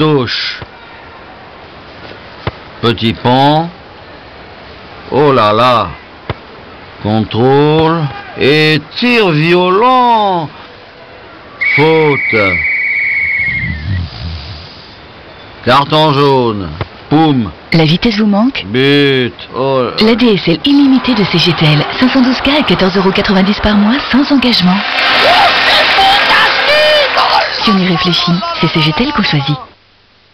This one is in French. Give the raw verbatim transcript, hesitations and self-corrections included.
touche. Petit pont. Oh là là. Contrôle. Et tir violent. Faute. Carton jaune. Poum. La vitesse vous manque? But. Oh. La D S L illimitée de C G T L, cinq cent douze K à quatorze euros quatre-vingt-dix par mois, sans engagement. Si on y réfléchit, c'est C G T L qu'on choisit.